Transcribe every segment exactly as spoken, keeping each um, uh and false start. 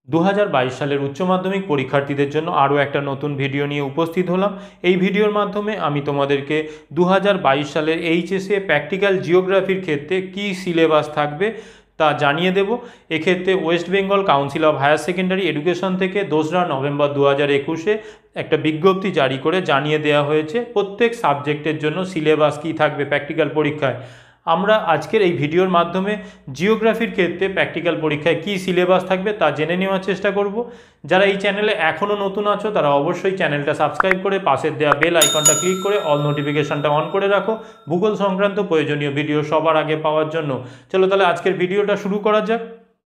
দু হাজার বাইশ সালের উচ্চ মাধ্যমিক পরীক্ষার্থীদের জন্য আরও একটা নতুন ভিডিও নিয়ে উপস্থিত হলাম। এই ভিডিওর মাধ্যমে আমি তোমাদেরকে দু হাজার বাইশ সালের এইচএসএ প্র্যাকটিক্যাল জিওগ্রাফির ক্ষেত্রে কী সিলেবাস থাকবে তা জানিয়ে দেব। এক্ষেত্রে West Bengal council of higher secondary education থেকে দোসরা নভেম্বর দু হাজার একুশে একটা বিজ্ঞপ্তি জারি করে জানিয়ে দেওয়া হয়েছে প্রত্যেক সাবজেক্টের জন্য সিলেবাস কী থাকবে প্র্যাকটিক্যাল পরীক্ষায়। আমরা আজকের এই ভিডিওর মাধ্যমে জিওগ্রাফির ক্ষেত্রে প্র্যাকটিক্যাল পরীক্ষায় কী সিলেবাস থাকবে তা জেনে নেওয়ার চেষ্টা করব। যারা এই চ্যানেলে এখনও নতুন আছো তারা অবশ্যই চ্যানেলটা সাবস্ক্রাইব করে পাশের দেওয়া বেল আইকনটা ক্লিক করে অল নোটিফিকেশনটা অন করে রাখো ভূগোল সংক্রান্ত প্রয়োজনীয় ভিডিও সবার আগে পাওয়ার জন্য। চলো তাহলে আজকের ভিডিওটা শুরু করা যাক।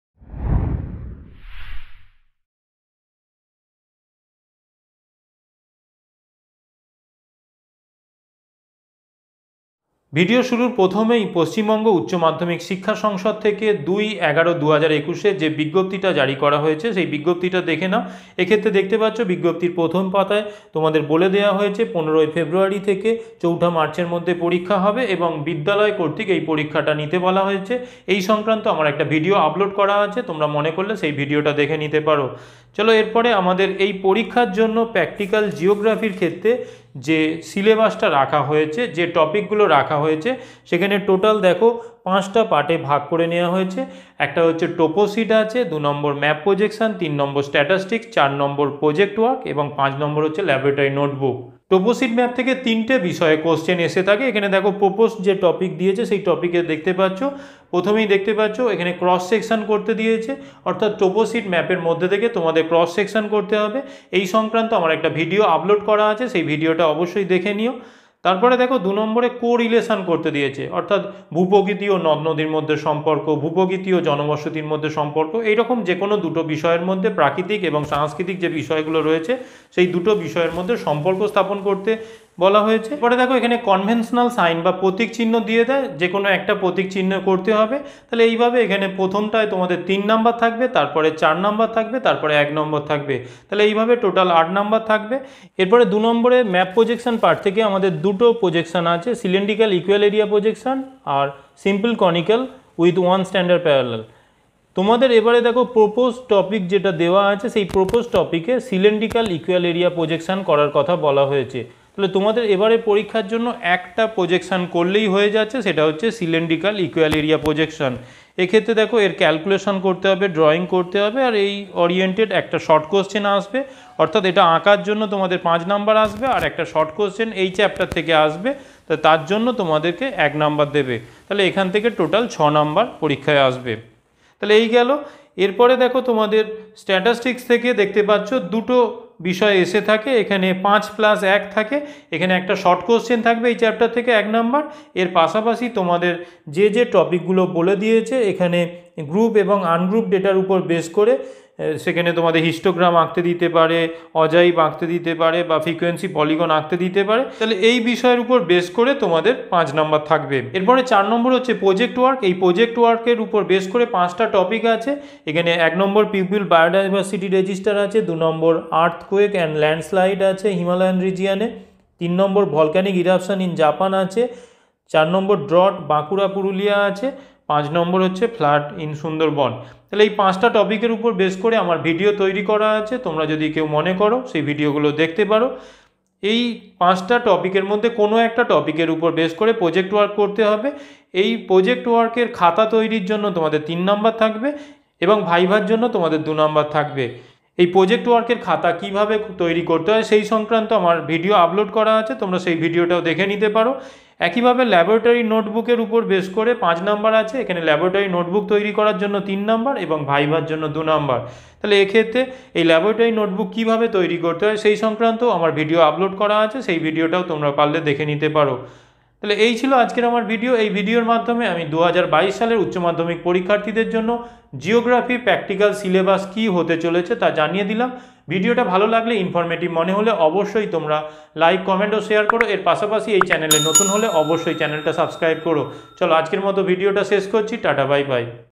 ভিডিও শুরুর প্রথমেই পশ্চিমবঙ্গ উচ্চ মাধ্যমিক শিক্ষা সংসদ থেকে দুই এগারো দু হাজার একুশে যে বিজ্ঞপ্তিটা জারি করা হয়েছে সেই বিজ্ঞপ্তিটা দেখে নাও। এক্ষেত্রে দেখতে পাচ্ছ বিজ্ঞপ্তির প্রথম পাতায় তোমাদের বলে দেওয়া হয়েছে পনেরোই ফেব্রুয়ারি থেকে চৌঠা মার্চের মধ্যে পরীক্ষা হবে এবং বিদ্যালয় কর্তৃক এই পরীক্ষাটা নিতে বলা হয়েছে। এই সংক্রান্ত আমার একটা ভিডিও আপলোড করা আছে, তোমরা মনে করলে সেই ভিডিওটা দেখে নিতে পারো। চলো এরপরে আমাদের এই পরীক্ষার জন্য প্র্যাকটিক্যাল জিওগ্রাফির ক্ষেত্রে যে সিলেবাসটা রাখা হয়েছে, যে টপিকগুলো রাখা হয়েছে সেখানে টোটাল দেখো পাঁচটা পার্টে ভাগ করে নেওয়া হয়েছে। একটা হচ্ছে টোপোসিট আছে, দু নম্বর ম্যাপ প্রজেকশন, তিন নম্বর স্ট্যাটিস্টিক্স, চার নম্বর প্রজেক্ট ওয়ার্ক এবং পাঁচ নম্বর হচ্ছে ল্যাবরেটরি নোটবুক। টোপোসিট ম্যাপ থেকে তিনটে বিষয়ে কোশ্চেন এসে থাকে। এখানে দেখো প্রোপোজ যে টপিক দিয়েছে সেই টপিকে দেখতে পাচ্ছ প্রথমেই দেখতে পাচ্ছ এখানে ক্রস সেকশন করতে দিয়েছে, অর্থাৎ টোপোসিট ম্যাপের মধ্যে থেকে তোমাদের ক্রস সেকশন করতে হবে। এই সংক্রান্ত আমার একটা ভিডিও আপলোড করা আছে, সেই ভিডিওটা অবশ্যই দেখে নিও। তারপরে দেখো দু নম্বরে কো রিলেশন করতে দিয়েছে, অর্থাৎ ভূপ্রকৃতি ও নদ নদীর মধ্যে সম্পর্ক, ভূপ্রকৃতি ও জনবসতির মধ্যে সম্পর্ক, এইরকম যে কোনো দুটো বিষয়ের মধ্যে প্রাকৃতিক এবং সাংস্কৃতিক যে বিষয়গুলো রয়েছে সেই দুটো বিষয়ের মধ্যে সম্পর্ক স্থাপন করতে বলা হয়েছে। পরে দেখো এখানে কনভেনশনাল সাইন বা প্রতীক চিহ্ন দিয়ে দেয়, যে কোনো একটা প্রতীক চিহ্ন করতে হবে। তাহলে এইভাবে এখানে প্রথমটায় তোমাদের তিন নাম্বার থাকবে, তারপরে চার নাম্বার থাকবে, তারপরে এক নম্বর থাকবে। তাহলে এইভাবে টোটাল আট নাম্বার থাকবে। এরপরে দু নম্বরে ম্যাপ প্রজেকশন পার্ট থেকে আমাদের দুটো প্রজেকশন আছে, সিলিন্ড্রিক্যাল ইকুয়াল এরিয়া প্রজেকশন আর simple conical with one standard parallel. তোমাদের এবারে দেখো প্রোপোজ টপিক যেটা দেওয়া আছে সেই প্রোপোজ টপিকে সিলিন্ড্রিক্যাল ইকুয়াল এরিয়া প্রজেকশন করার কথা বলা হয়েছে। তাহলে তোমাদের এবারে পরীক্ষার জন্য একটা প্রজেকশন করলেই হয়ে যাচ্ছে, সেটা হচ্ছে সিলিন্ড্রিক্যাল ইকুয়াল এরিয়া প্রজেকশন। এক্ষেত্রে দেখো এর ক্যালকুলেশন করতে হবে, ড্রয়িং করতে হবে, আর এই ওরিয়েন্টেড একটা শর্ট কোশ্চেন আসবে, অর্থাৎ এটা আঁকার জন্য তোমাদের পাঁচ নাম্বার আসবে আর একটা শর্ট কোশ্চেন এই চ্যাপ্টার থেকে আসবে, তো তার জন্য তোমাদেরকে এক নাম্বার দেবে। তাহলে এখান থেকে টোটাল ছ নাম্বার পরীক্ষায় আসবে। তাহলে এই গেল। এরপরে দেখো তোমাদের স্ট্যাটিস্টিক্স থেকে দেখতে পাচ্ছ দুটো বিষয় এসে থাকে, এখানে পাঁচ প্লাস এক থাকে, এখানে একটা শর্ট কোশ্চেন থাকবে এই চ্যাপ্টার থেকে এক নাম্বার। এর পাশাপাশি তোমাদের যে যে টপিকগুলো বলে দিয়েছে এখানে গ্রুপ এবং আনগ্রুপ ডেটার উপর বেস করে সেখানে তোমাদের হিস্টোগ্রাম আঁকতে দিতে পারে, অজাইব আঁকতে দিতে পারে বা ফ্রিকোয়েন্সি পলিগন আঁকতে দিতে পারে। তাহলে এই বিষয়ের উপর বেস করে তোমাদের পাঁচ নম্বর থাকবে। এরপরে চার নম্বর হচ্ছে প্রজেক্ট ওয়ার্ক। এই প্রজেক্ট ওয়ার্কের উপর বেস করে পাঁচটা টপিক আছে। এখানে এক নম্বর পিপল বায়োডাইভার্সিটি রেজিস্টার আছে, দু নম্বর আর্থকোয়েক অ্যান্ড ল্যান্ডস্লাইড আছে হিমালয়ান রিজিয়ানে, তিন নম্বর ভলক্যানিক ইরাপশন ইন জাপান আছে, চার নম্বর ড্রট বাঁকুড়া পুরুলিয়া আছে, পাঁচ নম্বর হচ্ছে ফ্লাড ইন সুন্দরবন। তাহলে এই পাঁচটা টপিকের উপর বেস করে আমার ভিডিও তৈরি করা আছে, তোমরা যদি কেউ মনে করো সেই ভিডিওগুলো দেখতে পারো। এই পাঁচটা টপিকের মধ্যে কোনো একটা টপিকের উপর বেস করে প্রজেক্ট ওয়ার্ক করতে হবে। এই প্রজেক্ট ওয়ার্কের খাতা তৈরির জন্য তোমাদের তিন নাম্বার থাকবে এবং ভাইভার জন্য তোমাদের দু নাম্বার থাকবে। এই প্রজেক্ট ওয়ার্কের খাতা কিভাবে তৈরি করতে হয় সেই সংক্রান্ত আমার ভিডিও আপলোড করা আছে, তোমরা সেই ভিডিওটাও দেখে নিতে পারো। একইভাবে ল্যাবরেটরি নোটবুকের উপর বেস করে পাঁচ নাম্বার আছে, এখানে ল্যাবরেটরি নোটবুক তৈরি করার জন্য তিন নাম্বার এবং ভাইভার জন্য দু নাম্বার। তাহলে এক্ষেত্রে এই ল্যাবরেটরি নোটবুক কিভাবে তৈরি করতে হয় সেই সংক্রান্ত আমার ভিডিও আপলোড করা আছে, সেই ভিডিওটাও তোমরা পারলে দেখে নিতে পারো। তাহলে এই ছিল আজকের আমার ভিডিও। এই ভিডিওর মাধ্যমে আমি দু হাজার বাইশ সালের উচ্চ মাধ্যমিক পরীক্ষার্থীদের জন্য জিওগ্রাফি প্র্যাকটিক্যাল সিলেবাস কী হতে চলেছে তা জানিয়ে দিলাম। ভিডিওটা ভালো লাগলে, ইনফরমেটিভ মনে হলে অবশ্যই তোমরা লাইক, কমেন্ট ও শেয়ার করো। এর পাশাপাশি এই চ্যানেলে নতুন হলে অবশ্যই চ্যানেলটা সাবস্ক্রাইব করো। চলো আজকের মতো ভিডিওটা শেষ করছি, টাটা বাই বাই।